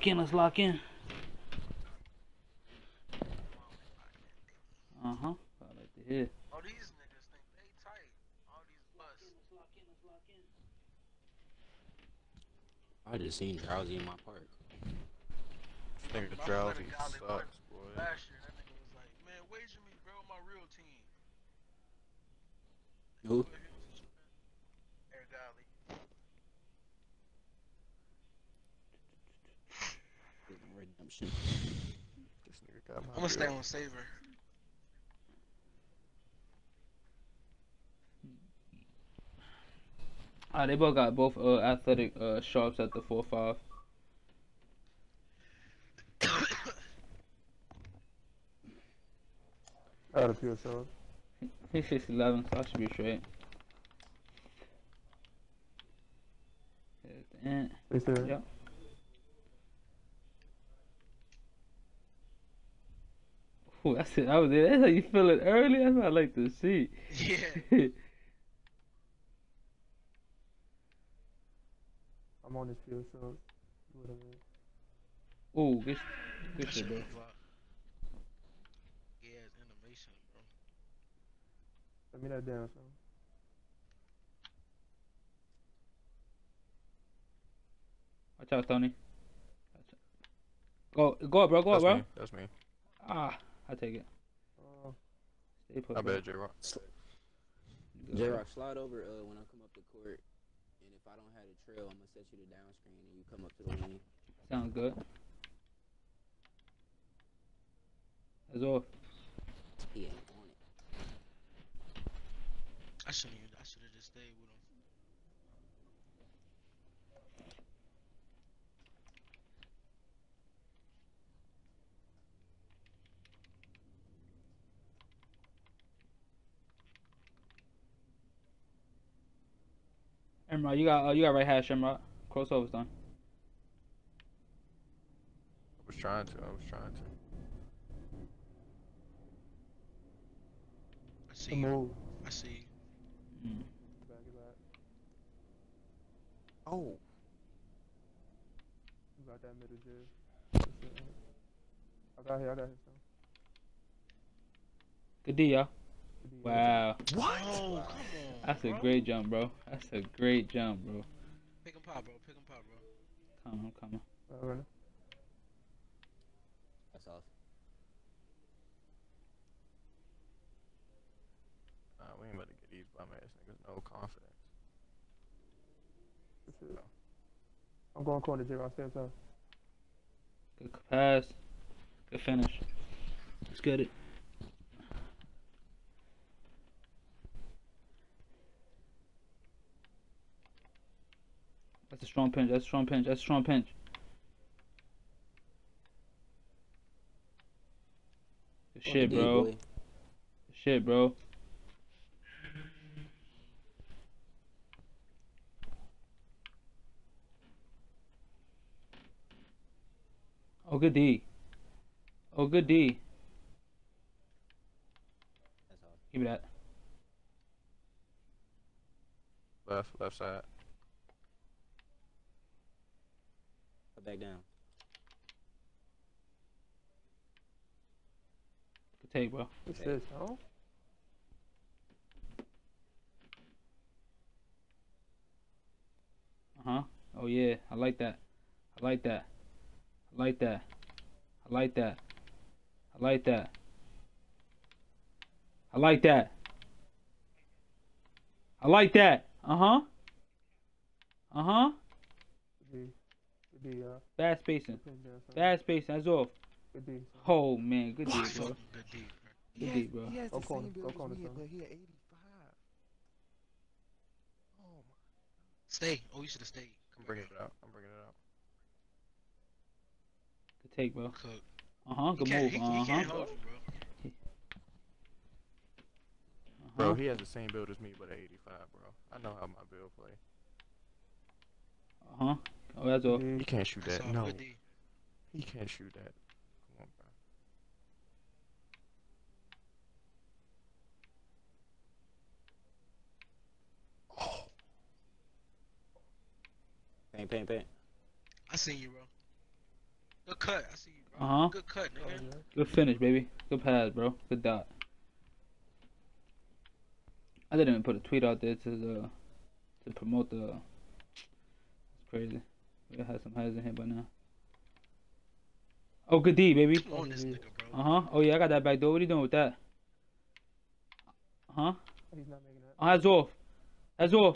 lock in. Let's lock in. Uh-huh. I like to hear. Oh, these niggas think they tight. All these busts. I just seen Drowsy in my park. This nigga My Drowsy friend Golly sucks, boy. last year, that nigga was like, man, wager me, bro, my real team. Who? Air Golly. Redemption. This nigga got my I'm gonna stay bill. on Saver. They both got both athletic sharps at the 4-5. Out of pure shows. He's 6'11", so I should be straight. There's the ant. They said. Yep. Ooh, that's it. That was it. That's how you feel it early. That's what I like to see. Yeah. I'm on this pure shows. Whatever. Ooh, good shit, bro. Yeah, it's animation, bro. Let me that down, son. Watch out, Tony. Go, bro. Go, That's bro. me. That's me. Ah, I take it. Stay put. I bro. bet J-Rock. J-Rock, slide over when I come up the court. And if I don't have the trail, I'm going to set you the down screen and you come up to the lane. Sounds good. That's all. He ain't on it. I should have just stayed with him. Emrod, you got right hash, Emrod. Crossover's done. I was trying to. I see The you. move. I see you. Mm. Back it back. Oh. You got that middle jib. I got here, son. Good D, y'all. Good D. Wow. What? Oh, come on. That's a bro. great jump, bro. That's a great jump, bro. Pick 'em pop, bro. Pick 'em pop, bro. I'm coming. Alright. That's off. We ain't about to get these bum ass niggas no confidence. Good shit. I'm going corner, J-Rock. Stay up top. Good pass. Good finish. Let's get it. That's a strong pinch. That's a strong pinch. That's a strong pinch. Good shit, D, bro. boy. Good shit, bro. Oh, good D. Oh, good D. That's off. Give me that. Left side. Put back down. Good take, bro. What's this, huh? Uh-huh. Oh, yeah. I like that. I like that. I like that. I like that. I like that. I like that. I like that. Uh-huh. Uh-huh. Good D, Bad spacing. pinch down, son. Bad spacing. That's off. Good D. Oh, man. Good D, bro. Fucking good deep, bro. Good D, bro. He has Go the corner, same go build as corner, me, son. but he at 85. Oh my. Stay. Oh, you should have stayed. I'm bringing it out. Good take, bro. Cook. Uh-huh. Good move. He Uh-huh. can't hold you, bro. Bro, Uh-huh. he has the same build as me, but at 85, bro. I know how my build play. Uh-huh. Oh, that's off. He can't shoot That's that. all No, good D. he can't shoot that. Come on, bro. Oh, Paint. I seen you, bro. Good cut. I see you, bro. Uh-huh. Good cut, Oh, nigga. yeah. Good finish, baby. Good pass, bro. Good dot. I didn't even put a tweet out there to promote the. It's crazy. We gotta have some heads in here by now. Oh, good D, baby. Come on, this nigga, bro. Uh huh. Oh yeah, I got that back door. What are you doing with that? Uh huh. He's not making that. Oh, that's off. That's off.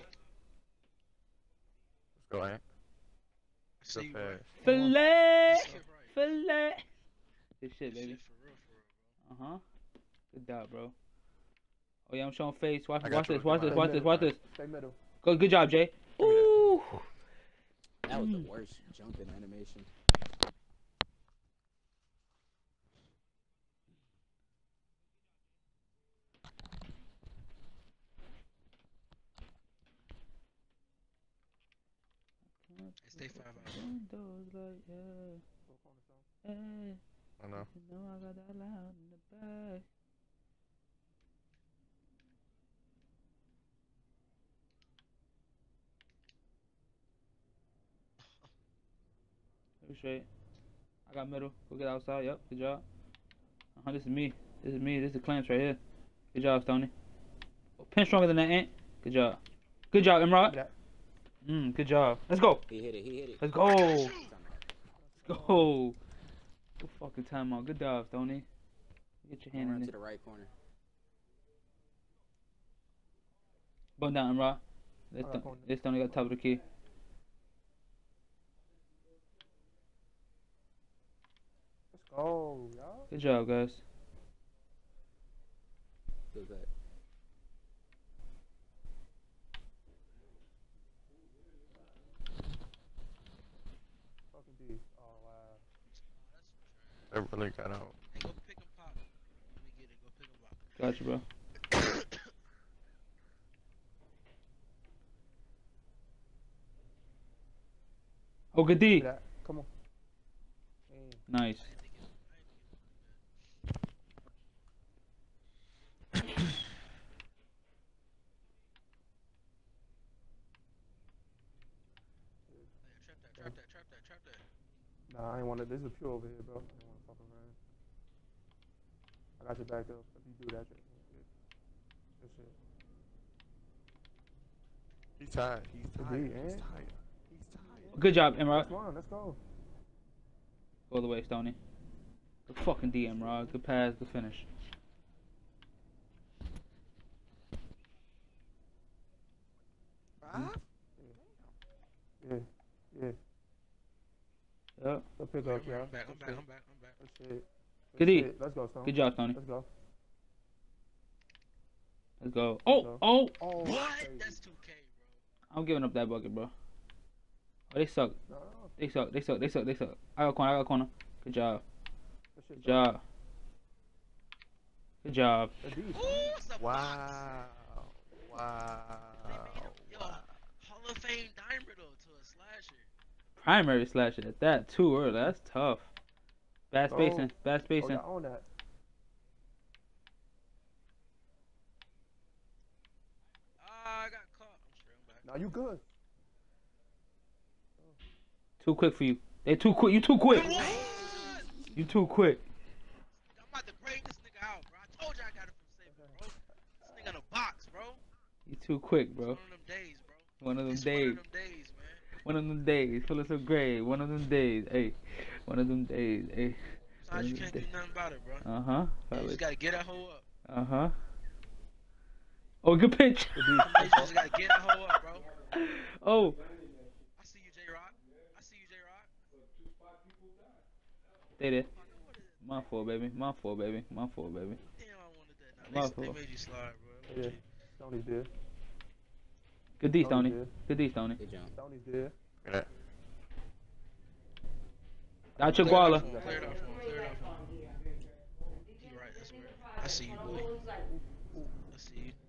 Let's go, Ant. I see you, Good bro. pass. Fillet. Get right. Fillet. Good shit, Shit, baby. for real, bro. Uh huh. Good dot, bro. Oh yeah, I'm showing face. Watch, I got watch you. this. Watch this. Stay Watch this. middle. Watch this. Stay middle. Good job, Jay. Give me that. Ooh. That was the worst jumping animation. Hey, stay 5 out. Windows like, yeah. Hey, I know. you know I got that loud in the back. Very straight. I got middle. Go get outside. Yep. Good job. This is me. This is me. This is the clamps right here. Good job, Stoney. Oh, pin stronger than that, Ant. Good job. Good job, Imrod. That. Good job. Let's go. He hit it. He hit it. Let's go. Let's go. Good fucking timeout. Good job, Stoney. Get your hand Run in to there. the right corner. Bump down, Imrod. Alright, corner. This Stoney got top of the key. Let's go, y'all. Good job, guys. Good cut. Fucking D. Oh, wow. That really got out. Hey, go pick him pop. Let me get it. Go pick him pop. Gotcha, bro. Oh, good D. Look at that. Come on. Damn. Nice. Trap that. Nah, I ain't want to. This is pure over here, bro. I ain't want to fuck around. I got your back, though. If you do that, then good shit. He's tired. He's Good tired. D, He's Ant. tired. He's tired. Good job, Imrod. Come on, let's go. Go the way, Stoney. Good fucking D, Imrod. Good pass. Good finish. Yeah. Yeah. Yep. Go pick up, y'all. I'm back. Good shit. Good D. shit. Let's go, Stone. Good job, Stoney. Let's go. Let's go. Let's Oh, go. oh. Oh, What? crazy. That's 2K, bro. I'm giving up that bucket, bro. Oh, they suck. No, They suck. They suck. They suck. They suck. I got corner. I got corner. Good job. good shit. Good job. Good job. Good D. Ooh, what's up, Wow. Wow. Yo, Hall of Fame dimer though to a slasher. Primary slasher at that too early. That's tough. Bad Oh. spacing. Bad Oh, spacing. y'all own that. Ah, I got caught. I'm straight. I'm back. Now you good. Too quick for you. They too quick. You too quick. What? You too quick. I'm about to grade this nigga out, bro. I told you I got it from Saber, bro. This nigga in a box, bro. You too quick, It's bro. one of them days, bro. One of them It's days. one of them days, man. One of them days. Feeling so great. One of them days. Hey. One of them days. Hey. Sometimes you can't do nothing about it, bro. Uh huh. You just gotta get that hoe up. Uh huh. Oh, good pitch. Good D. You just gotta get that hoe up, bro. Oh. I see you, J-Rock. I see you, J-Rock. Stay there. My fault, baby. My fault, baby. My fault, baby. Damn, I wanted that. My Nah, they fault. made you slide, bro. Yeah. Stoney's there. Good D, Stoney's Stoney. there. Good D, Stoney. Good jump. Stoney's there. Yeah. Out your Clear it guala. off for him, clear it off for him, clear it off for him. He right, that's weird. I see you, boy. I see you.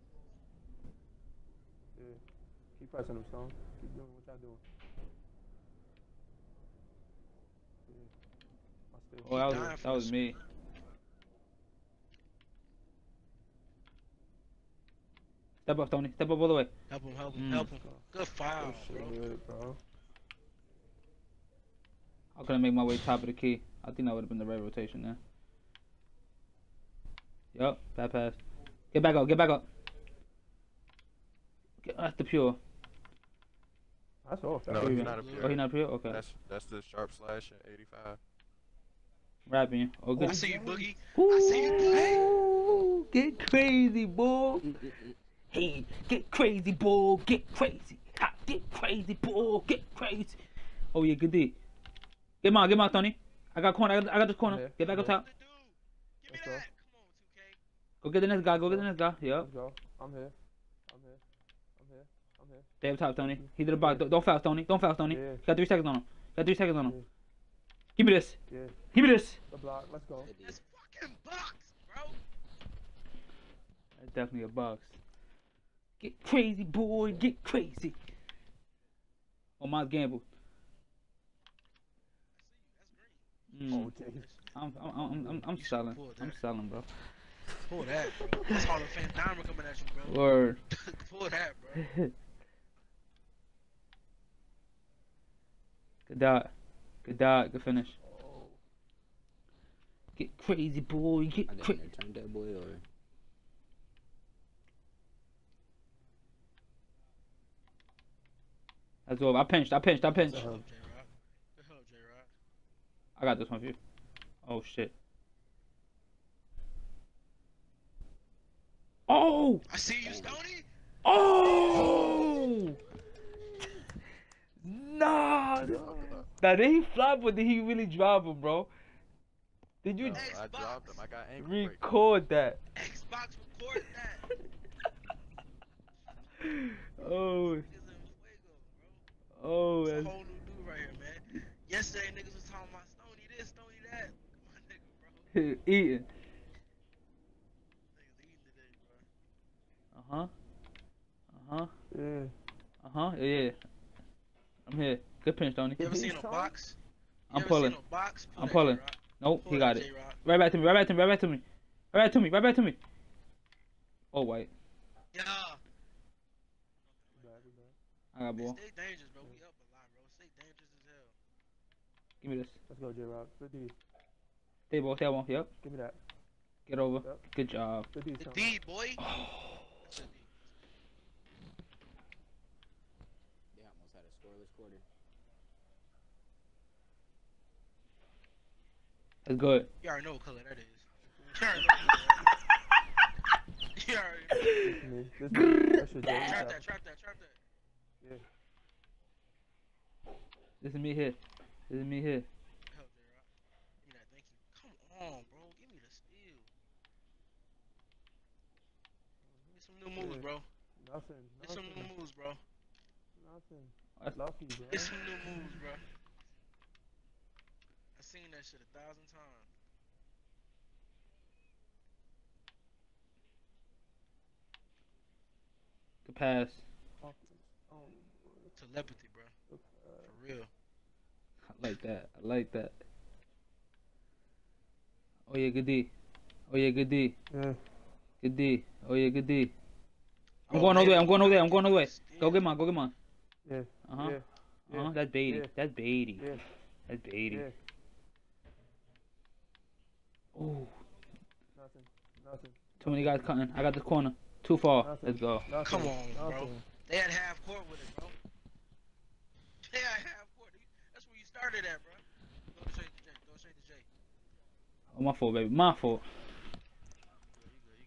Yeah. Keep pressing them, Stone. Keep doing what y'all doing. Yeah. I still. Oh, dying that for was this. me. Step up, Tony. Step up all the way. Help him, help him, Mm. help him. Good foul, Good bro. shit, bro. I couldn't make my way top of the key. I think that would have been the right rotation there. Yup, bad pass. Get back up, get back up. That's the pure. That's off. No, That's he's easy. not a Oh, pure. he not pure? Okay. That's the sharp slash at 85. Rapping you. Oh, I good. see you, Boogie. I see you, Boogie. Ooh, get crazy, boy. Hey, get crazy, boy. Get crazy. Ha, get crazy, boy. Get crazy. Oh, yeah, good D. Get my, Tony. I got corner. I got this corner. Yeah, Get back up top. Dude, give me Let's go. that. Come on, 2K. Go get the next guy. Go get the next guy. Yep. Let's go. I'm here. I'm here. I'm here. I'm here. Stay up top, Tony. He did a box. Don't foul, Tony. Don't foul, Tony. Yeah. Got 3 seconds on him. Got 3 seconds on him. Yeah. Give me this. Yeah. Give me this. The block. Let's go. This fucking box, bro. That's definitely a box. Get crazy, boy. Get crazy. Oh, my gamble. Oh, jeez. I'm selling. I'm selling, bro. Pull that, bro. That's Hall of Fame Diamond coming at you, bro. Word. Pull that, bro. Good dot. Good dot. Good finish. Get crazy, boy. Get I didn't crazy. turned that boy or That's over. I pinched. I pinched. Good help, J-Rock. Good help, J-Rock. I got this one for you. Oh, shit. Oh! I see you, Stoney. Oh! Nah. Now, did he flop or did he really drop him, bro? Did you No, I dropped him. I got ankle break. record that? Xbox record that. Oh, Niggas in fuego, bro. oh, It's a that's whole new dude right here, man. Yesterday, niggas was talking about Stoney this, Stoney that. My nigga, bro. eating. Niggas eating today, bro. Uh-huh. Yeah. Uh-huh. Yeah. I'm here. Good pinch, Tony. You ever He's seen a tall? box? You I'm ever pulling. Seen a box? Pull I'm that, pulling. J-Rock. Nope, Pull he that, got it. J-Rock. Right back to me, right back to me, right back to me. Right back to me, right back to me. Oh, white. Yeah. I got ball. Stay dangerous, bro. We up a lot, bro. Stay dangerous as hell. Give me this. Let's go, J-Rock. Good D. Stay ball, stay ball. Yep. Give me that. Get over. Yep. Good job. Good D. The son. D, boy. That's a D. they almost had a scoreless quarter. That's good. You already know what color that is. You already know what color that is. You already know. This is me. That's your J. Trap that, trap that, trap that. This is me here. This is me here. Help, J-Rock. Give me that, thank you. Come on, bro. Give me the steal. Get some new moves, bro. Nothing. Get some new moves, bro. Nothing. That's- Lucky, bro. Get some new moves, bro. I seen that shit 1,000 times. Good pass. Telepathy, bro. For real. I like that. I like that. Oh yeah, good D. Oh yeah, good D. Yeah. Good D. Oh yeah, good D. I'm Oh, going over man. there. I'm going over there. I'm going over there. Steal. Go get mine. Go get mine. Yeah. Uh huh. Yeah. Uh huh. That's Beatty. Yeah. That's Beatty. Yeah. That's Beatty. Yeah. Oh, Nothing. Nothing. too many guys cutting. I got this corner. Too far. Nothing. Let's go. Nothing. Come on, bro. Nothing. They had half court with it, bro. They had half court. That's where you started at, bro. Go straight to J. Go straight to J. Oh, my fault, baby. My fault. You good, you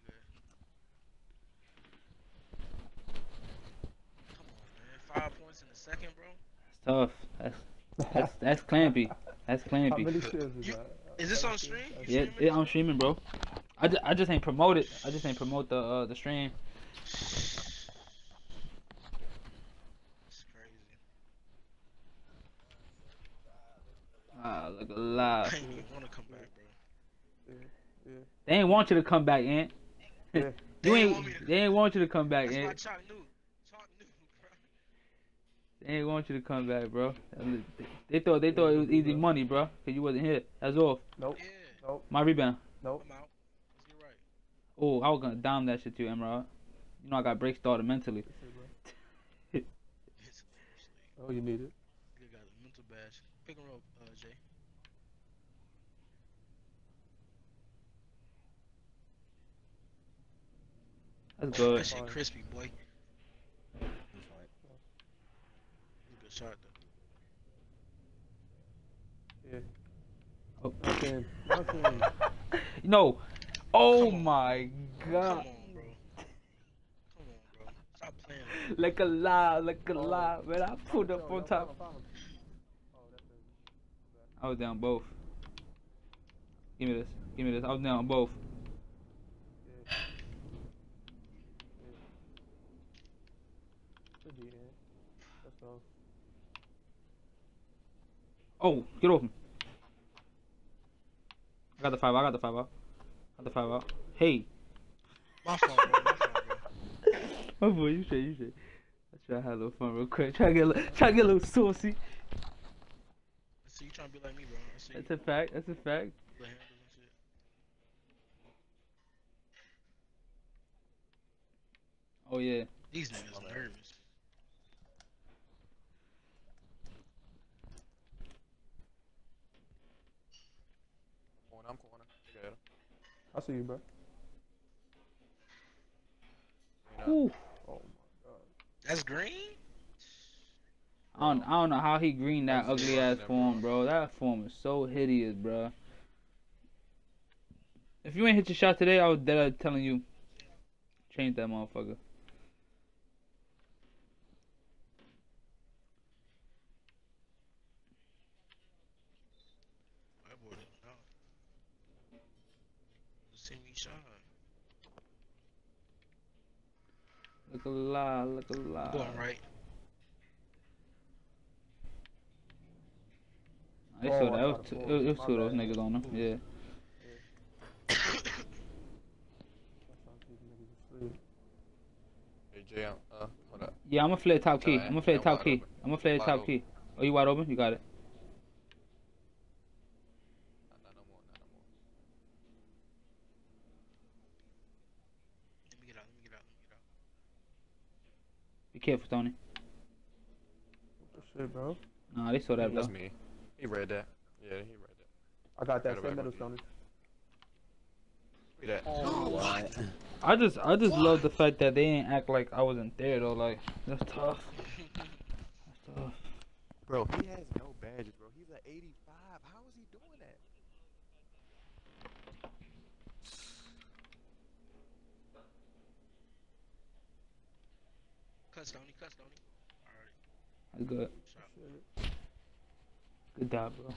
good. Come on, man. 5 points in a second, bro. It's tough. That's clampy. That's How clampy. many kills is You- that? Is this on stream? You Yeah, streaming? I'm streaming, bro. I just ain't promote it. I just ain't promote the stream. It's crazy. Ah, look alive. I ain't even want to come back, bro. Yeah. They ain't want you to come back, Ant. Yeah. You They ain't want me ain't. to- They ain't want you to come back, That's why Ant. Chalk knew. Chalk knew, bro. They ain't want you to come back, bro. They thought it was easy money, bro. Cause you wasn't here. That's off. Nope. Yeah, Nope. My rebound. Nope. I'm out. Let's get right. Oh, I was gonna dime that shit too, Emerald. You know I got break started mentally. It's Oh, you need it. You got a mental badge. Pick him up, Jay. That's That good. shit crispy, boy. That's right. Good shot though. Yeah. Oh. Nothing. Nothing. No. Oh Come on. my Come god. on, bro. Come on, bro. Stop playing. Like a lie, like a lie. Man, I pulled up on top. Oh, that's it. I was down both. Give me this. Give me this. I was down both. Yeah. Should be in. That's all. Oh, get off him. I got the 5 out. I got the 5 out. I got the 5 out. Hey. My fault, bro. My fault, bro. My boy, you should. Let's try to have a little fun real quick. Try to get a little saucy. I see you trying to be like me, bro. I see That's a fact. That's a fact. the handles and shit. Oh yeah. These niggas nervous. I'm corner. You got him. I see you, bro. Ooh. Oh my god. That's green? I don't know how he greened that ugly ass form, bro. That form is so hideous, bro. If you ain't hit your shot today, I was dead telling you, change that motherfucker. That boy didn't know. Just see me shine. Look a lie, look a lie. Going right. I saw that. It was two of those niggas on them. Yeah. Hey, Jay, hold up. Yeah, I'm gonna play top key. Alright, I'm gonna play I'm top wide key. open. I'm gonna play Wide top open. key. Oh, you wide open? You got it. Not no more, not no more. Let me get out. Let me get out. Let me get out. Be careful, Tony. Good shit, bro. Nah, they saw that, bro. That's me. He read that. Yeah, he read that. I got that Got it same back middle on stone. Read that. What? I just love the fact that they didn't act like I wasn't there though. Like that's tough. That's tough. Bro, he has no badges, bro. He's an 85. How is he doing that? Cut Stoney. Cut Stoney. Alright. That's good. Shot. Good job, bro.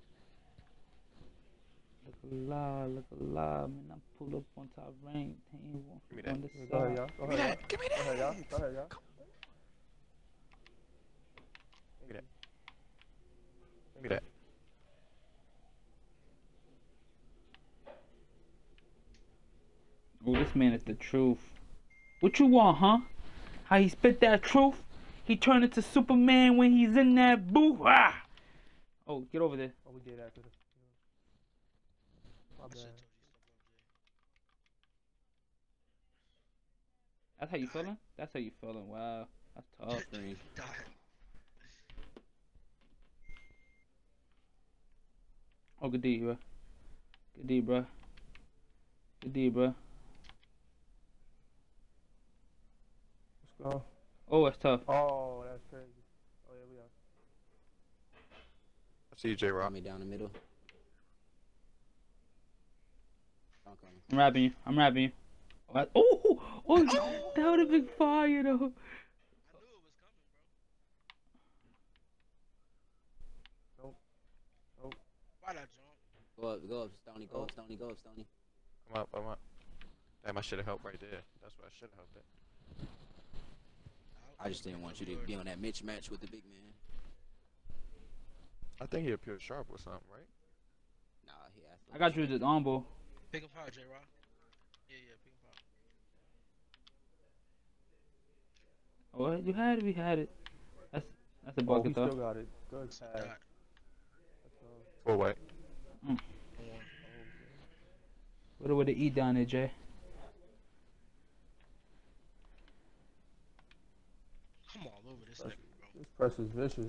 Look a lie, man. I pulled up on top rank. Give me that. On the Go ahead, side. y'all. Go ahead, y'all. Give me Go ahead, y'all. Go ahead, y'all. Give me that. Give me that. Oh, this man is the truth. What you want, huh? How he spit that truth? He turned into Superman when he's in that booth. Ah! Oh, get over there. Oh, we did after the. My I bad. should've told you That's how you feeling? That's how you feeling. Wow. That's tough. Green. Die. Oh, good D, bro. Good D, bro. Good D, bro. Let's go. Oh, that's tough. Oh, that's crazy. Oh, yeah, we are. I see you, J Brought Rock. me down the middle. I'm coming. I'm rapping you. I'm rapping you. What? Oh, that would have been fire, though. I knew it was coming, bro. Nope. Why'd I jump? Go up, Stoney. Go up, Stoney. Go up, Stoney. I'm up. Damn, I should have helped right there. That's what I should have helped at. I just didn't want you to be on that mismatch with the big man. I think he appeared sharp or something, right? Nah, he asked. I got you with the on ball. Pick him hard, J-Rock. Yeah, pick him hard. Oh, you had it. We had it. That's a Oh, we bucket, still though. got it. Good pass. Dot. Let's go. 4 way. What would it eat down there, Jay? I'm all over this nigga, bro. This press is vicious.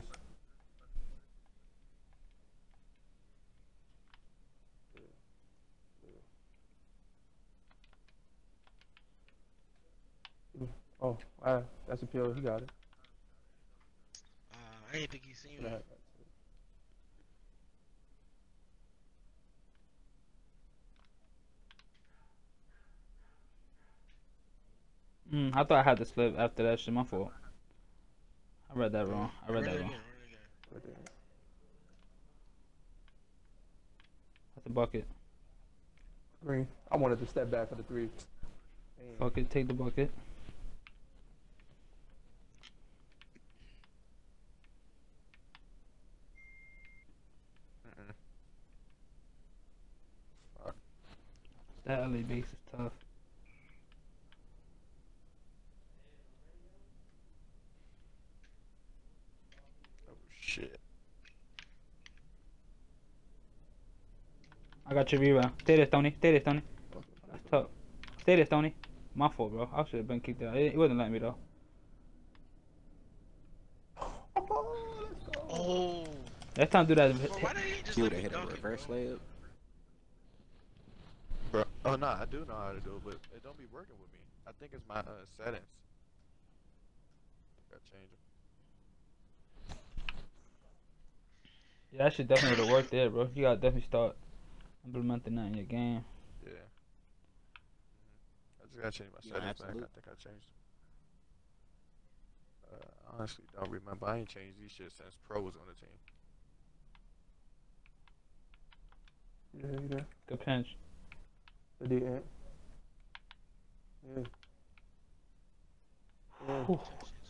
Oh, wow. That's a PO. He got it. I didn't think he seen Yeah. him. I thought I had to slip after that shit. My fault. I read that wrong. I read Run that it wrong. again, run it again. Right there. That's a bucket. Green. I wanted to step back for the 3. Damn. Fuck it. Take the bucket. Mm-mm. That LA base is tough. Oh shit. I got your rebound. Stay there, Stoney. Stay there, Stoney. That's tough. Stay there, Stoney. My fault, bro. I should have been kicked out. It wasn't letting me though. Oh, let's go. Oh. Next time do that. Bro, why did he just You let would me have hit a dunk it, reverse bro? layup. Bro. Oh no, I do know how to do it, but it don't be working with me. I think it's my settings. Gotta change them. Yeah, that shit definitely would have worked there, bro. You gotta definitely start implementing that in your game. Yeah. I just gotta change my Yeah, settings back. I absolute. think I changed them. I honestly don't remember. I ain't changed these shit since Pro was on the team. Yeah, you there. Good pinch. The D Ant. Yeah. Yeah. Whew. That shit's crazy.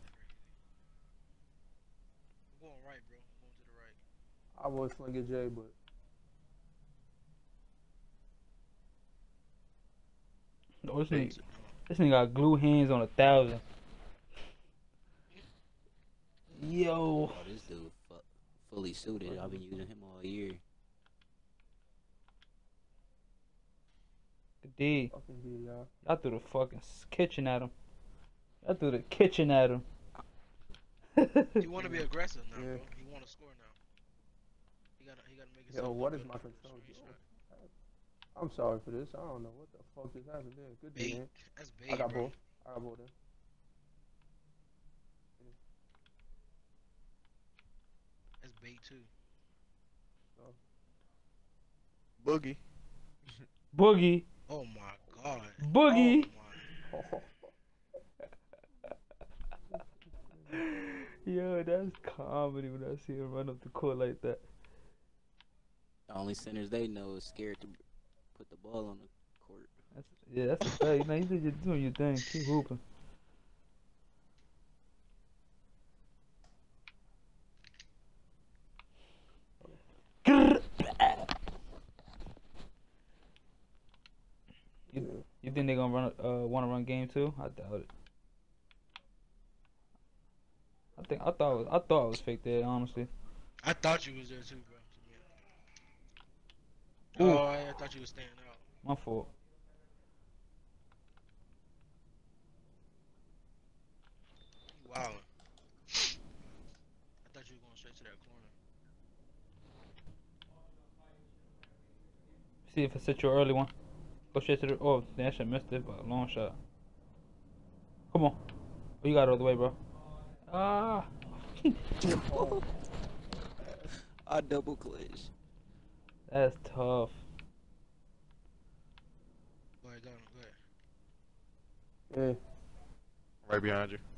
I'm going right, bro. I'm going to the right. I was Slinger J, but Oh, this Hey. nigga, this nigga got glue hands on 1,000. Yo. Oh, this dude fully suited. I've been using him all year. Good D. fucking D, y'all. Y'all threw the fucking kitchen at him. Y'all threw the kitchen at him. He want to be aggressive now, Yeah. bro. He want to score now. He gotta make it. Yo, what is my control doing? I'm sorry for this. I don't know what the fuck just happened there. Good D, Bait. Ant. That's bait, I got bro. both. I got both then. That's bait too. Boogie. Boogie. Oh my god. Boogie. Oh my. Yo, that's comedy when I see him run up the court like that. The only centers they know is scared to put the ball on the court. That's a fact. Now you think you're doing your thing. Keep hooping. You think they're gonna want to run game 2? I doubt it. I thought it was fake there, honestly. I thought you was there too, bro. Ooh. Oh, I thought you was standing out. My fault. You wildin'. I thought you were going straight to that corner. See if it's your early one. Go straight to the. Oh, I should have missed it, but long shot. Come on. Oh, you got it all the way, bro. Ah. I double clutch. That's tough. Go ahead, go ahead. Yeah. Right behind you.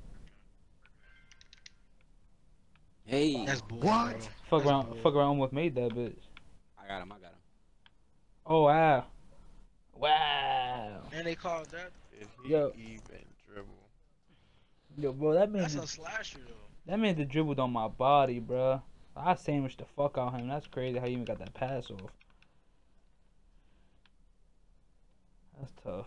Hey, That's bull. What? Bro. Fuck That's around. bull. Fuck around. Almost made that bitch. I got him. Oh wow. Wow. And they called that. Did he Yo. even dribble? Yo, bro, that man. That's a Just, slasher though. that man just dribbled on my body, bro. I sandwiched the fuck out of him. That's crazy how you even got that pass off. That's tough.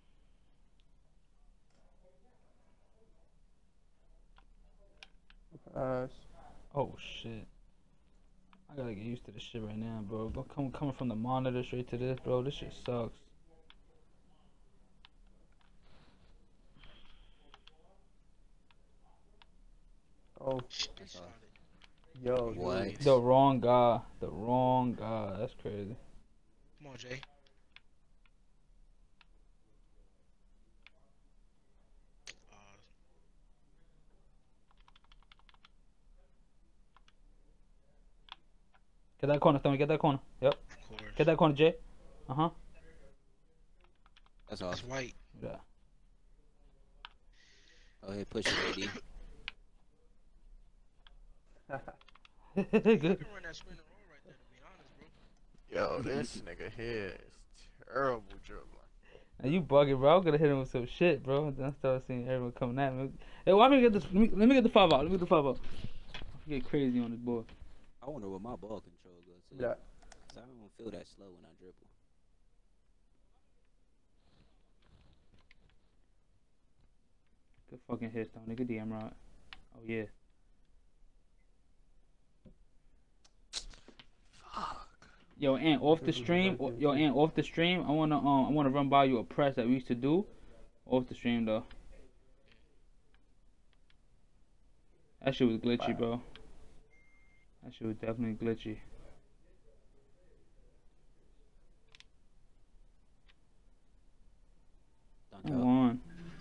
Oh shit. I gotta get used to this shit right now, bro. Coming from the monitor straight to this, bro. This shit sucks. Oh, They shot it. yo. What? dude. The wrong guy. The wrong guy. That's crazy. Come on, Jay. Get that corner, Tony. Get that corner. Yep. Of course. Get that corner, Jay. Uh-huh. That's all. It's white. Yeah. Oh, hey, push it, AD. You Good. can run that spin and roll right there, to be honest, bro. Yo, this nigga here is terrible dribbling. Now you bugging, bro. I'm gonna hit him with some shit, bro. Then I start seeing everyone coming at me. Hey, why me get this? Let me get the 5 out. Let me get the 5 out. I get crazy on this board. I wonder what my ball control goes to. Yeah. Cause I don't feel that slow when I dribble. Good fucking hit, though. Nigga, damn right. Oh yeah. Yo, and off the stream, off the stream. I wanna run by you a press that we used to do. Off the stream though. That shit was glitchy, bro. That shit was definitely glitchy. Come on.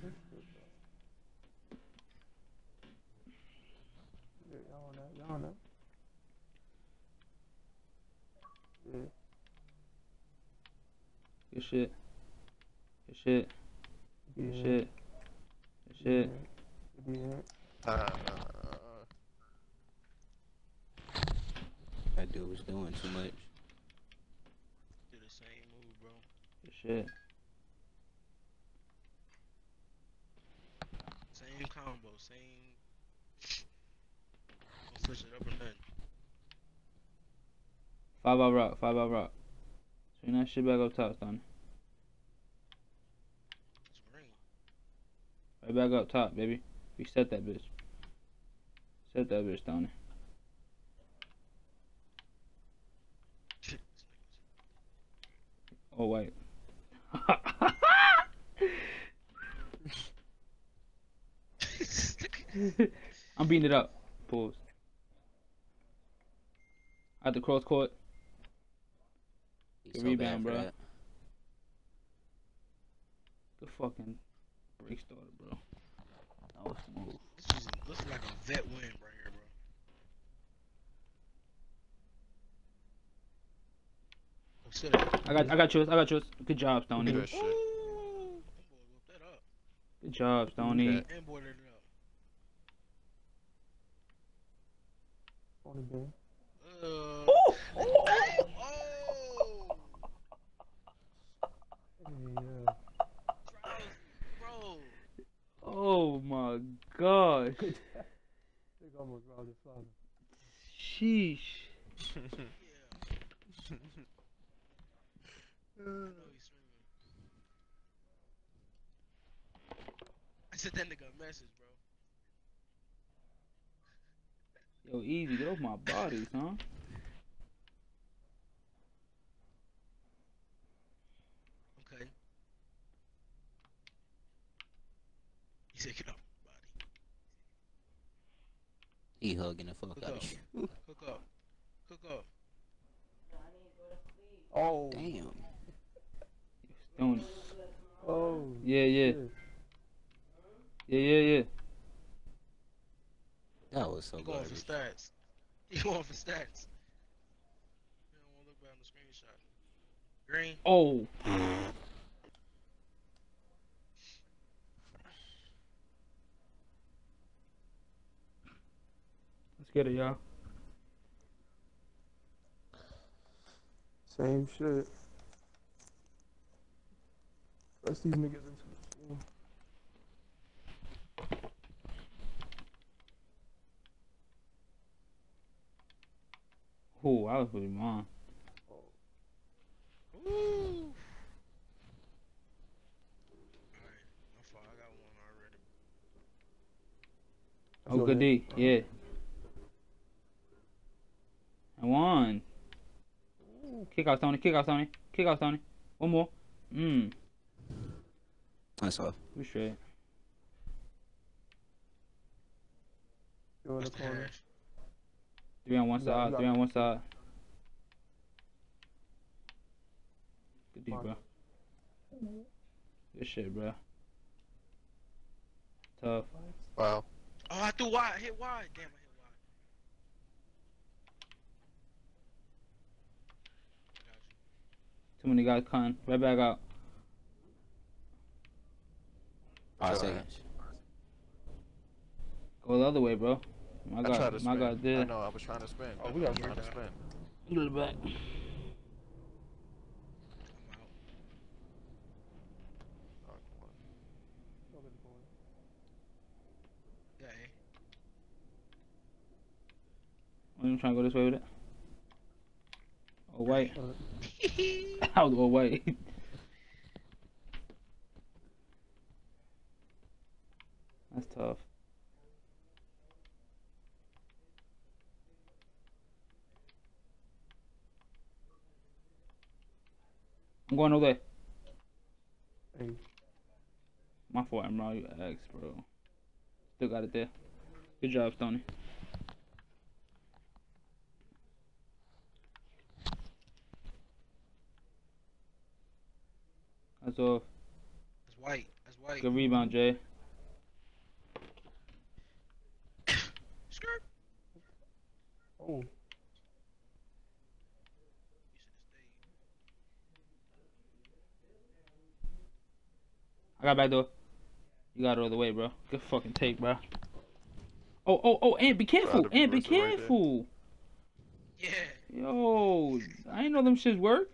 Yeah, y'all on that. Y'all on that. Yeah. Good shit. Good shit. Good Yeah. shit. Good shit. Yeah. That dude was doing too much. Do the same move, bro. Good shit. Same combo, same. Don't switch it up or nothing. 5 out rock. 5 out rock. Swing that shit back up top, son. It's green. Right back up top, baby. Reset that bitch. Set that bitch down there. Oh, wait. I'm beating it up. Pause. At the cross court. He's Good so rebound, bad for bro. that. Good fucking break starter, bro. That was smooth. This is like a vet win right here, bro. Oh, sit up. I got yours. I got yours. Good job, Stoney. Good shit. Ooh, that boy whipped that up. Good job, Stoney. Okay. And boarded it up. On the game. Oh! Yeah. Bro. Oh my gosh. They almost robbed his father. Sheesh. Yeah. I know he's streaming. I sent that nigga a message, bro. Yo, easy. Get off my body, son. Okay. He said, get off my body. He hugging the fuck Cook out up. of you. Cook up. Cook up. Oh. Damn. Stoney. Oh. Yeah, yeah. Yeah. That was so He going for garbage. stats. He going for stats. You don't want to look back on the screenshot. Green. Oh. Let's get it, y'all. Same shit. Press these niggas into the team. Oh, I was really mine. Ooh. Alright. My fault. I got one already. Oh, good D. Yeah. I won. Kick out, Tony. Kick out, Tony. Kick out, Tony. One more. That's all. We straight. Go in the What's the corner. hash? 3 on one You got- side. you 3 got- on one side. Good D, bro. Good shit, bro. Tough. Wow. Oh, I threw wide. I hit wide. Damn, I hit wide. Too many guys cutting. Right back out. 5 seconds. Go the other way, bro. My I tried God, to my spin. God, I did. know, I was trying to spin. Oh, we got trying to three spin. A little back. I'm out. Oh, come on. Go to the corner. Yeah, eh? I'm trying to go this way with it. All white. Uh, I was all white. That's tough. I'm going over there. Hey, My fault, Emerald. You asked, bro. Still got it there. Good job, Stoney. That's off. That's white. That's white. Good rebound, Jay. Skirt. oh, You should have stayed. I got back door. You got it all the way, bro. Good fucking take, bro. Oh, Ant, be careful. Proud of Ant, be Marissa right there. careful. Yeah. Yo, I ain't know them shits work.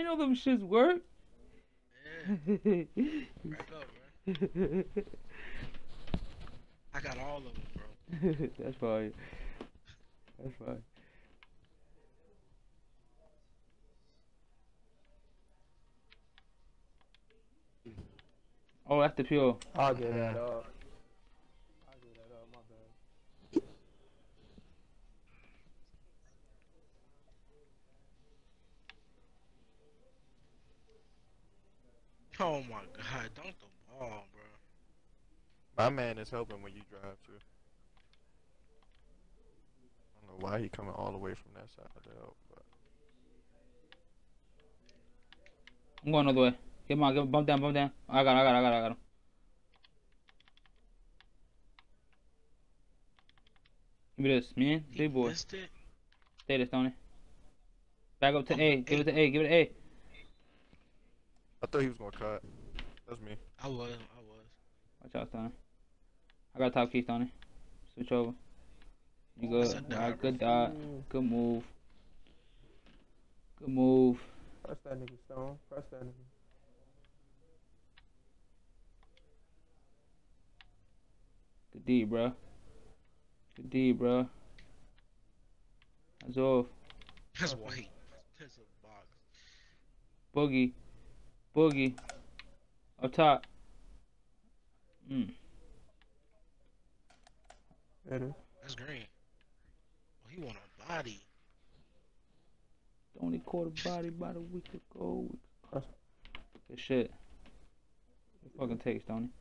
Yeah. Back up, bro. I got all of them, bro. That's fine. That's fine. Oh, that's the pure. I'll get that up. I'll get that up, my bad. Oh my God! Dunk the ball, bro. My man is helping when you drive too. I don't know why he coming all the way from that side to help, but I'm going another way. Get him out, get him, bump down. I got him. Give me this, man. He Big boy. missed it. Stay there, Stoney. Back up to A. Give it to A. Give it to A. I thought he was gonna cut. That's me. I was. Watch out, Stoney. I got top key, Stoney. Switch over. You That's good. a dot, Alright, good bro. dot. Good move. Good move. Press that nigga, Stone. Press that nigga. Good D, bro. Good D, bro. That's off. That's white. That's a box. Boogie. Boogie. Up top. Better. That's green. Oh, he want a body. Only caught a body about a week ago. Press. Good shit. Good fucking take, Stoney.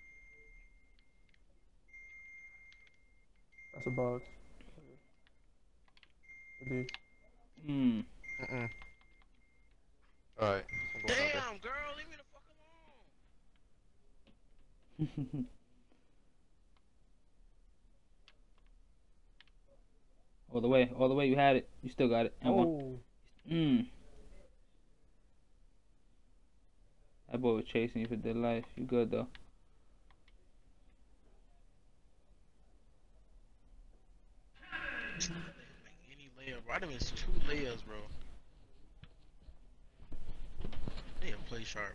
That's a box. Good D. Mm. Alright. I'm going under. Damn, girl, leave me the fuck alone. All the way. You had it. You still got it. And one. Oh, That boy was chasing you for dear life. You good though. Make any layup, bro. I done missed 2 layups, bro. They didn't play sharp,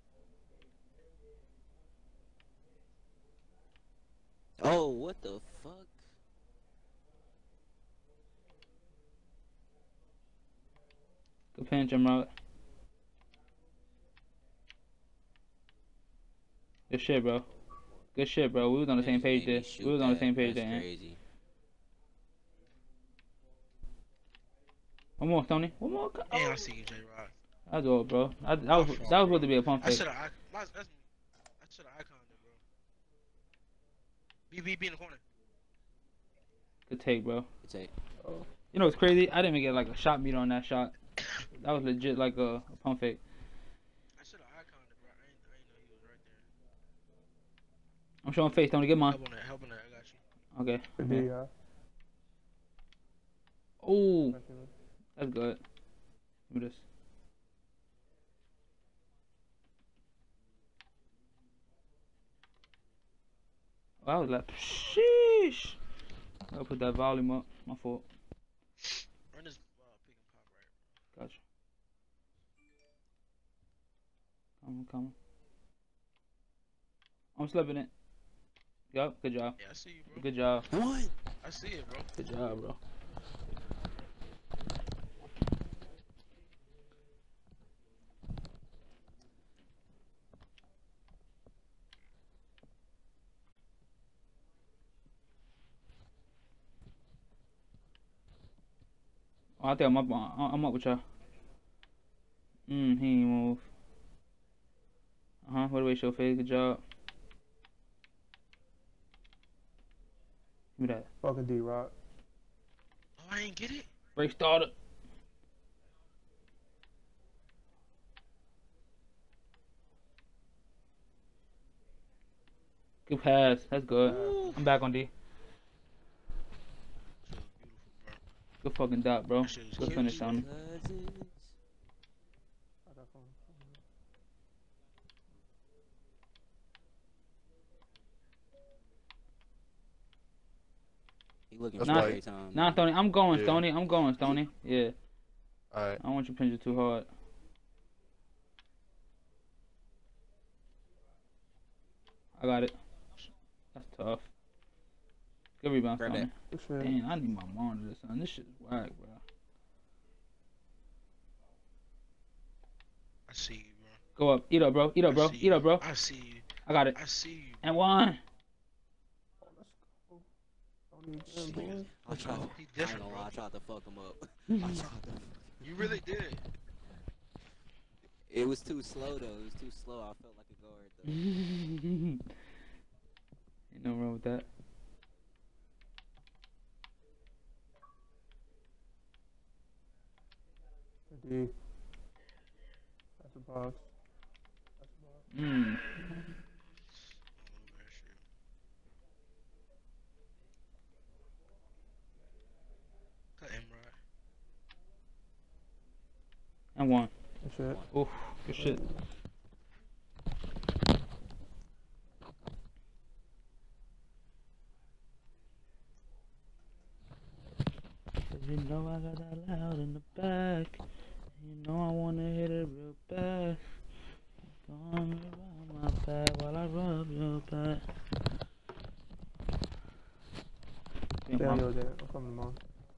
bro. Oh, what the fuck? Good pinch, Emerald. Good shit, bro. Good shit, bro. We was on the same page there. We was on the same page there. That's Ant. crazy. One more, Tony. One more. Damn, I see you, J-Rod. That's all, bro. That was supposed to be a pump I fake. should have iconed it, bro. BB in the corner. Good take, bro. It's a You know what's crazy? I didn't even get like a shot meter on that shot. That was legit like a pump fake. I should have iconed it, bro. I ain't know he was right there. I'm showing face, Tony. Get mine. Help on that. I got you. Okay. good D, yeah. Oh, Press it. that's good. Give me this. I was like, sheesh. I'll put that volume up. My fault. Run this pick and pop right. Gotcha. Coming. I'm slipping it. Yup, good job. Yeah, I see you, bro. Good job. What? I see it, bro. Good job, bro. Oh, I think I'm up with y'all. He ain't move. What do we show face? Good job. Give me that. Fucking D-Rock. Oh, I ain't get it. Break started. Good pass. That's good. Ooh. I'm back on D. Shit was beautiful, bro. Good fucking dot, bro. That shit was Good cute. finish, Tony. I got phone. He looking That's for Nah, every time. Nah, Tony. I'm going, Yeah. Tony. I'm going, Tony. Yeah. Alright. I don't want you pinching too hard. I got it. That's tough. Good rebound, Grab Tony. that. Good shit. Damn, I need my monitor, son. This shit is whack, bro. I see you, bro. Go up. Eat up, bro. Eat up, bro. I see Eat up, bro. I see you. I got it. I see you. And one. Oh, let's go. Don't even boy. I tried. He I ain't different, gonna bro. lie. I tried to fuck him up. I tried to. You really did. It was too slow though. It was too slow. I felt like a guard though. Ain't no wrong with that. D. That's a boss. That's a boss. Mm. Oh, that shit. Cut him, right? And one. Good shit. Oof. Good shit. You know I got that loud in the back. You know I wanna hit it real bad. Going around my back while I rub your back. Stay on your day. I'm coming tomorrow.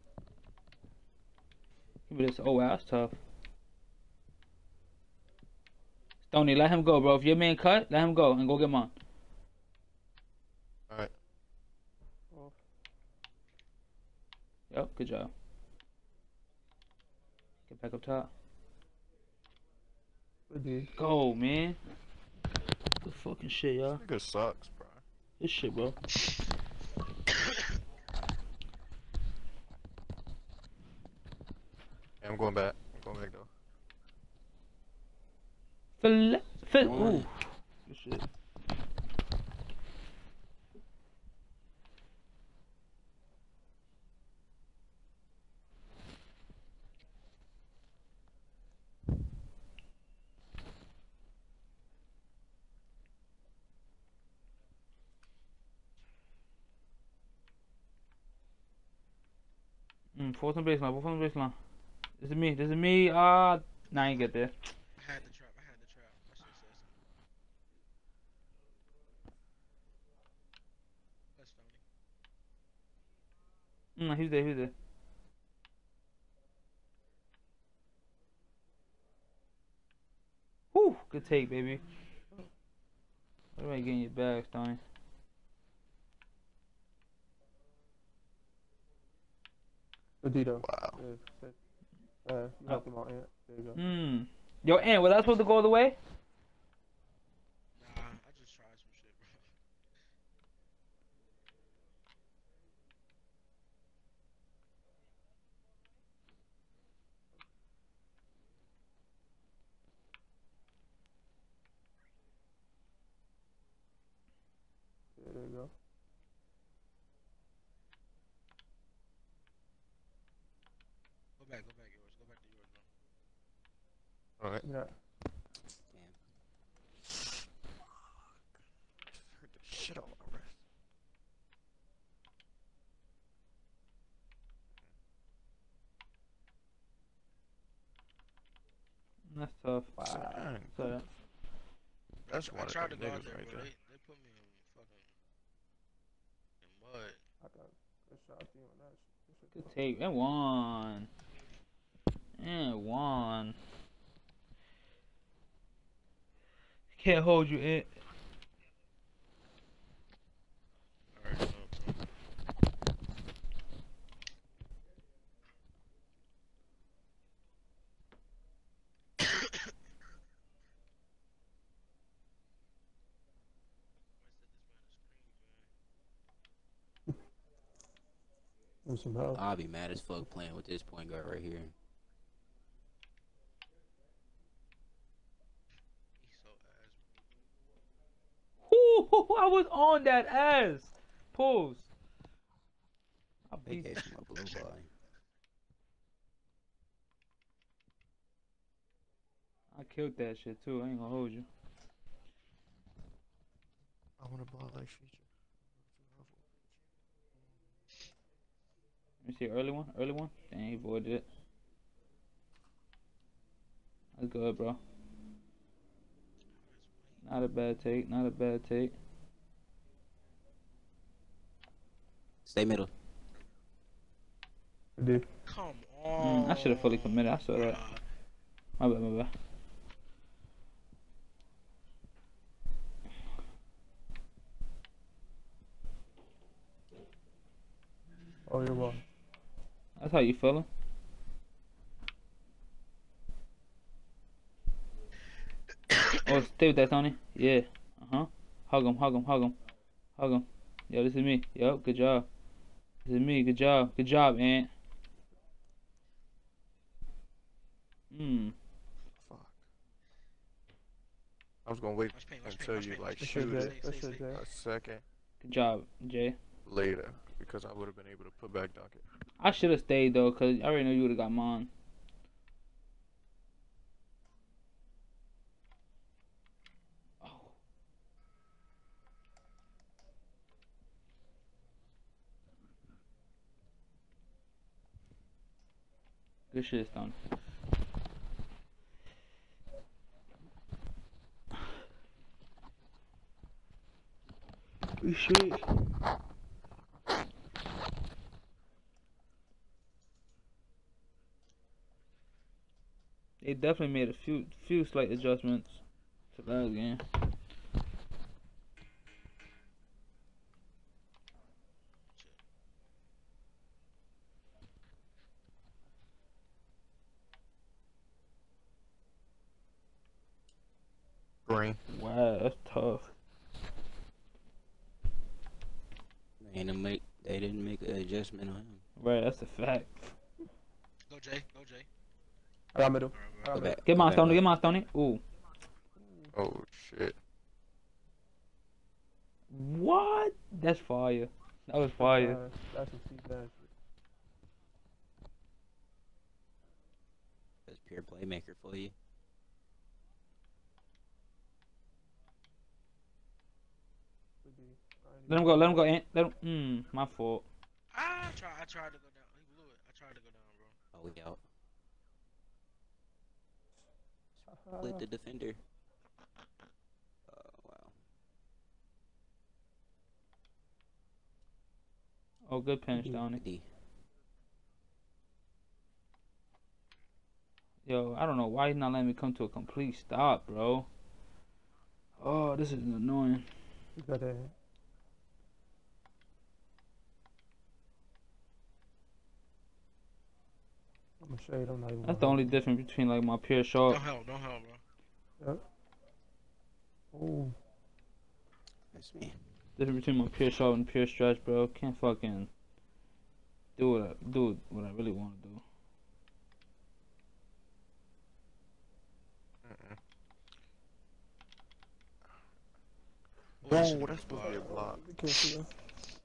Give me this. Oh, wow, that's tough. Stoney, let him go, bro. If your man cut, let him go and go get mine. Alright. Off. Yep, good job. Get back up top. Good D. Go, man. Good fucking shit, y'all. Nigga sucks, bro. Good shit, bro. Yeah, I'm going back. I'm going back though. Ooh. Good shit. Fourth on baseline. Fourth on baseline. This is me. This is me. Nah, I ain't get there. I had the trap. I had the trap. I should have said something. That's Tony. He's there. He's there. Whew. Good take, baby. What about getting your bags, Tony? Good D though. Wow. Yeah, sick. You helped him out, Ant. There you go. Yo, Ant, was I supposed to go all the way? Nah, I just tried some shit, bro. Yeah, there you go. Go back yours. Go back to yours, bro. Alright. Yeah. Damn. Hurt the shit out of my wrist. That's tough. Son, So, that's I one of tried to them go out niggas there, right but there. they put me in fucking in mud. I got good shot to you on that shit. good take. And one. And one. Can't hold you in. Alright, so. Give me some help. I'll be mad as fuck playing with this point guard right here. He's so ass. Ooh, I was on that ass. Pause. I They beat gave him a blue ball. I killed that shit too. I ain't gonna hold you. I want a ball like feature. Let me see, early one. Early one. Dang, he avoided it. That's good, bro. Not a bad take. Not a bad take. Stay middle. I did. Come on. I should have fully committed. I saw that. My bad, my bad. Oh, you're well. That's how you feeling? Oh, stay with that, Tony. Yeah. Uh-huh. Hug him, hug him, hug him. Hug him. Yo, this is me. Yup, good job. This is me. Good job. Good job, Ant. Fuck. I was gonna wait Watch paint, until you like That's shoot it, it Jay. That's it, Jay. a second Good job, Jay. later because I would have been able to put back dunk it. I should have stayed, though, because I already know you would have got mine. Oh. Good shit, Stone. Good shit. They definitely made a few slight adjustments to last game. Green. Wow, that's tough. They didn't make an adjustment on him. Right, that's a fact. Go Jay. Go Jay. I got middle. I Go got middle. back. Get go my back Stoney, up. get my Stoney. Ooh. Oh shit. What? That's fire. That was fire. That's some cheap ass shit. That's pure playmaker for you. Could be. I ain't Let him go, let him go. Ant. Let him. My fault. I tried to go down. He blew it. I tried to go down, bro. Oh, we out. even- Split the defender. Oh, wow. Oh, good pinch, Stoney. D. Yo, I don't know why he's not letting me come to a complete stop, bro. Oh, this is annoying. You got that. I'm a shade. I'm not even. That's the only difference between like my pure shot. Don't help, bro. Oh, That's me. Difference between my pure shot and pure stretch, bro. Can't fucking do what I really want to do. Oh, that's supposed to be a block. be careful. Yo.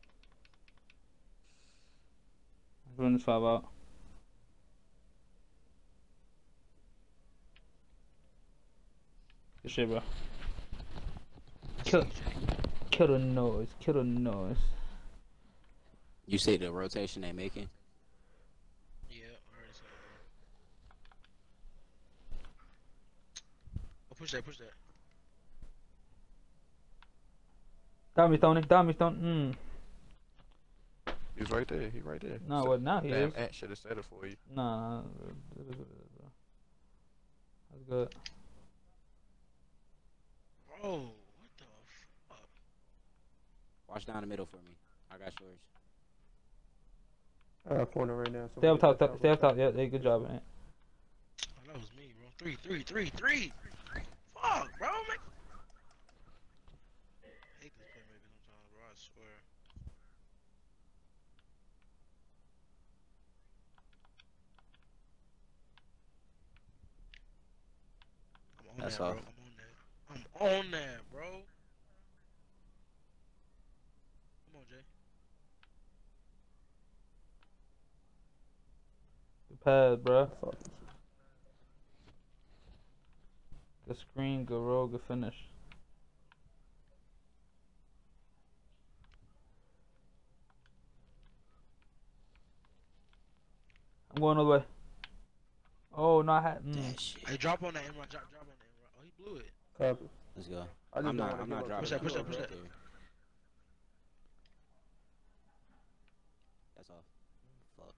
Run this 5 out. Good shit, bro. Kill the noise. Kill the noise. You see the rotation they making? Yeah, I already saw push that, push that. Got me, Tony. Got me, Tony. He's right there. He right there. No, what now he Damn, is. Ant should have said it for you. Nah, that's good. Bro, what the fuck? Watch down the middle for me. I got yours. I got corner right now. So Stay up top. Stay up top. Yeah, good job, man. Oh, that was me, bro. Three. Fuck, bro, man. I hate this playmaker sometimes, bro. I swear. I'm on That's that, off. bro. I'm on that, bro. Come on, Jay. Good pass, bro. Fuck. Good screen, good roll, good finish. I'm going all the way. Oh no, I had. That shit. Hey, drop on that Imran. Drop on that Imran. Oh, he blew it. Copy. Let's go. I just I'm don't not. wanna I'm give not up. dropping. Push that, push that. There. That's off. Fuck.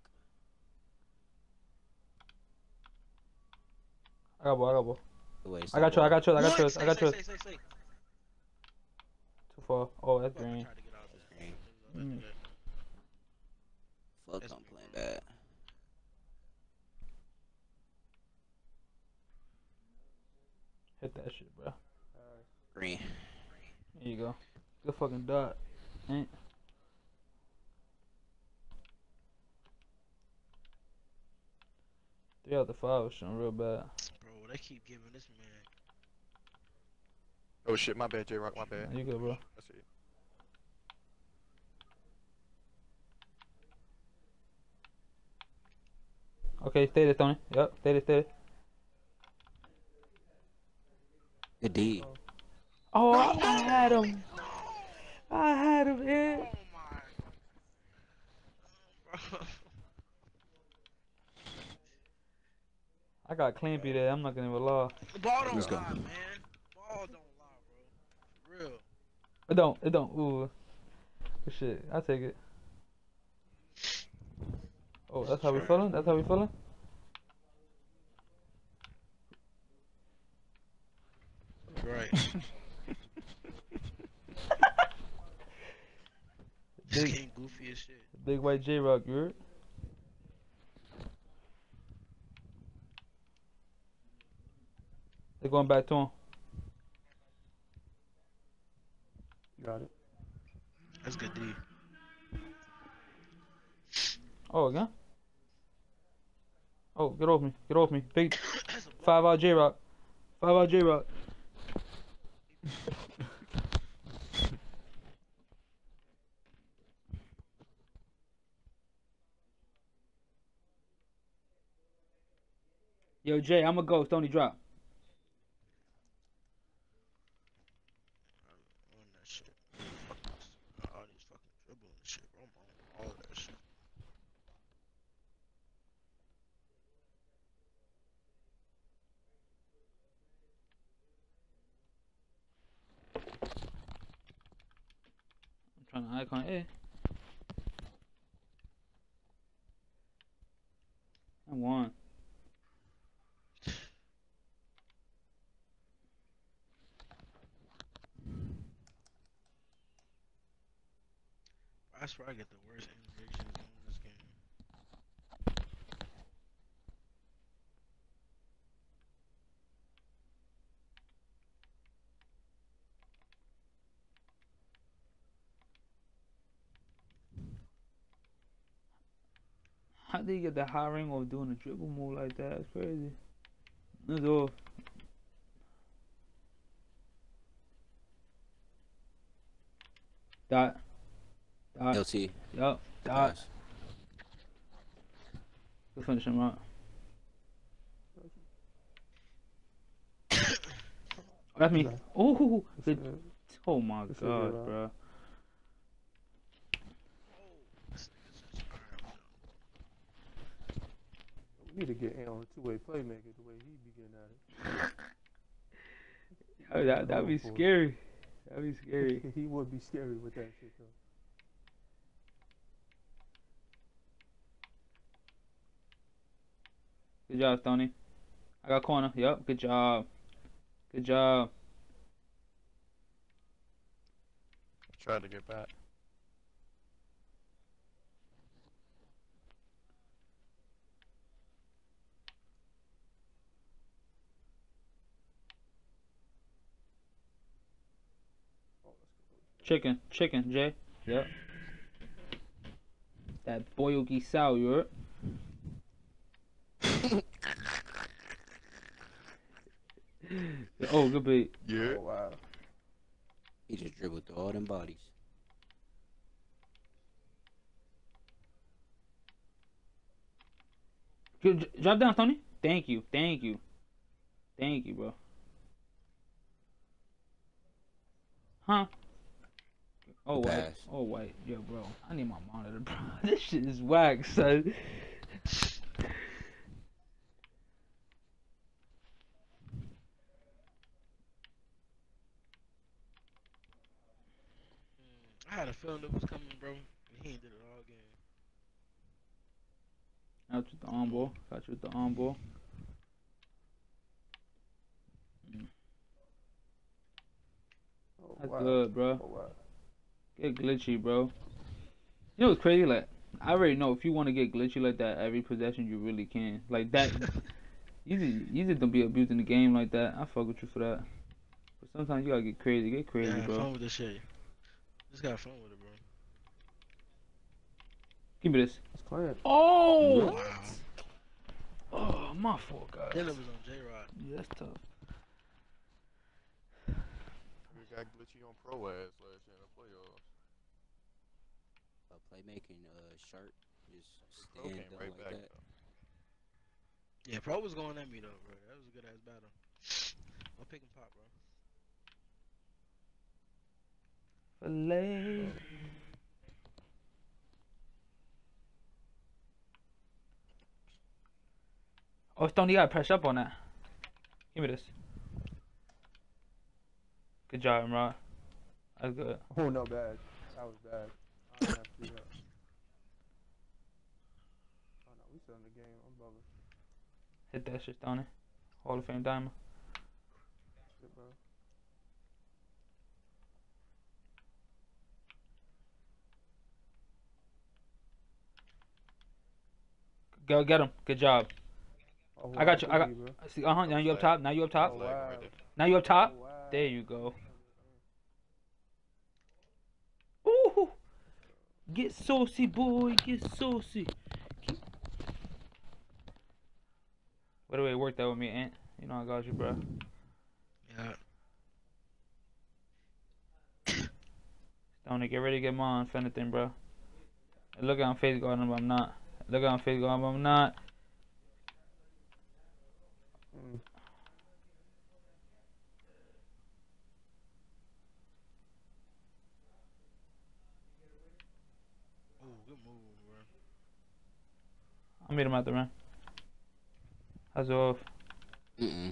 I got ball. Wait, I got yours. Stay. Too far. Oh, that's Fuck, I green. tried to get out there. Green. Fuck, That's I'm playing bad. Hit that shit, bro. Green. There you go. Good fucking dot. Ain't. Three out the 5 was showing real bad. Bro, they keep giving this man. Oh shit, my bad, J-Rock, my bad. You good, bro. I see. Okay, stay there, Tony. Yep, stay there. Good D. Oh, I had him. I had him in. Oh my. Bro. I got Clampy there. I'm not gonna even lie. The ball don't Let's go. lie, man. Ball don't lie, bro. For real. It don't. Ooh. Good shit. I take it. Oh, that's how we feeling? Right. This Big, game goofy as shit. big white J-Rock, you heard? They're going back to him. Got it. That's good D. Oh, again? Oh, get off me. Big That's a 5 out J-Rock. Yo, Jay, I'ma go. Tony drop. on that shit. Fuck this. All these fucking dribbling and shit, bro. I'm on all that shit. I'm trying to icon A. I won. I swear I get the worst animations on this game. How did you get the high ring of doing a dribble move like that? That's crazy. That's all. Dot. LT. Yup. Dot. Good finish him out. Oh, that's me. Oh, good. Oh my This is god, good, bro. We need to get him on a two-way playmaker the way he be getting at it. That'd be scary. That'd be scary. He would be scary with that shit though. Good job, Tony. I got corner. Yep. Good job. Good job. Tried to get back. Chicken, Jay. Yep. That boyogi sour. Oh, good beat. Yeah. Oh wow. He just dribbled through all them bodies. Good, drop down, Tony. Thank you, bro. Huh? Oh, white. Pass. Oh, white. Yo, bro. I need my monitor, bro. This shit is whack, son. I had a feeling it was coming, bro. And he ain't did it all game. Got you with the on ball. Got you with the on ball. Oh, That's wow. good, bro. Oh wow. Get glitchy, bro. You know what's crazy? Like, I already know if you want to get glitchy like that every possession, you really can. Like that. You just don't be abusing the game like that. I fuck with you for that. But sometimes you gotta get crazy. Get crazy, Yeah, have bro. fun with this shit. Just got fun with it, bro. Give me this. That's clean. Oh! Wow. Oh, my fault, guys. Then it was on J-Rod. Yeah, that's tough. We got glitchy on pro ass last year in the playoffs. Playmaking, sharp, just Pro stand came up right like back that. though. Yeah, Pro was going at me, though, bro. That was a good ass battle. I'll pick and pop, bro. Filet. Oh, Stone, you gotta press up on that. Give me this. Good job, Imran. That's good. Oh no, bad. That was bad. I didn't have to do that. Oh no, we still in the game. I'm bugging. Hit that shit, Stoney. Hall of Fame diamond. Shit, bro. Go get him. Good job. Oh, I got you. wow, I got. good D, bro. See, now you up top. Now you up top. Oh, Flag wow. right there. Now you up top. Oh, wow. There you go. Ooh. Get saucy, boy. Get saucy. By the way, work that with me, Ant. You know I got you, bro. Yeah. Stoney, get ready to get mine for anything, bro. Look out, I'm face guarding, but I'm not. Look out, I'm face guarding, but I'm not. Mm. Ooh, good move, bro. I'll meet him out there, man. How's it off? Mm-mm.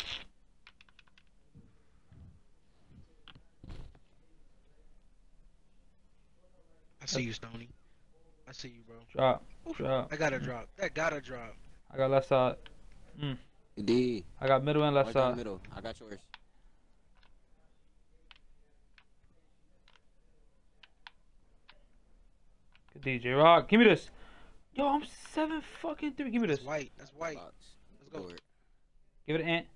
I see you, Stoney. I see you, bro. Drop. Drop. I gotta drop. That gotta drop. I got left side. D. I got middle and left Right down the side. middle. I got yours. Good DJ Rock. Give me this. Yo, I'm 7 fucking 3. Give me this. That's white. That's white. Box. Let's go. For it. Give it an Ant.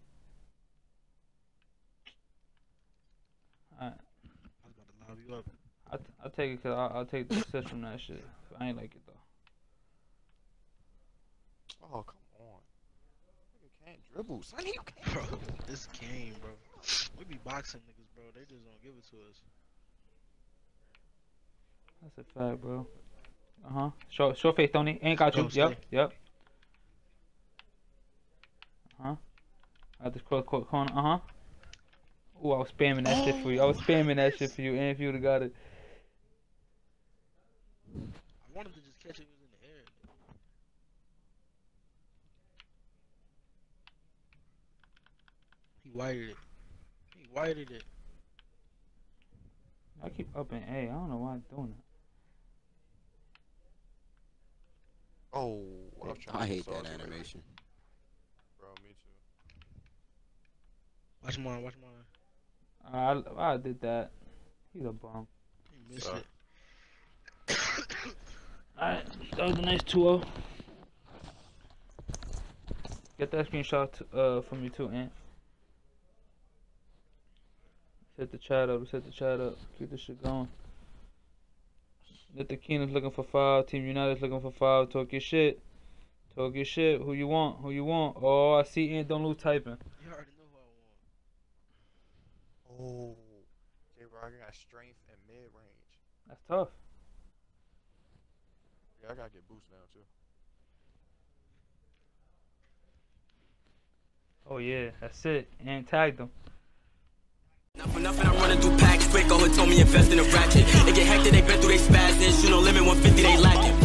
Alright. I was about to lob you up. I'll take it because I'll take the assist from that shit. I ain't like it though. Oh, come on. Nigga can't dribble. Son, you can't. Bro, this game, bro. We be boxing niggas, bro. They just don't give it to us. That's a fact, bro. Show face, Tony. Ain't got you. Go, Yep. stay. Yep. I got this close corner. Ooh, I was spamming that shit for you. I was spamming that shit for you, and if you would've got it. I wanted to just catch it. It was in the air. He wired it. He He whited it. I keep up in A. I don't know why I'm doing that. Oh, I was trying I to hate that sauce it, animation. bro. Me too. Watch mine. Watch mine. I did that. He's a bum. You missed Sorry. it. Alright, that was a nice 2-0. Get that screenshot from me too, Ant. Set the chat up, set the chat up. Keep this shit going. Let Keenan's looking for 5. Team United's looking for 5. Talk your shit. Talk your shit. Who you want? Who you want? Oh, I see Ant. Don't lose typing. You already know who I want. Oh, J-Rock got strength and mid range. That's tough. Yeah, I gotta get boost now too. Oh yeah, that's it. Ant tagged him. Not for nothing, I'm running through packs quick. All told me invest in a ratchet. They get hectic, they been through they spasms. You know, limit 150, they lacking.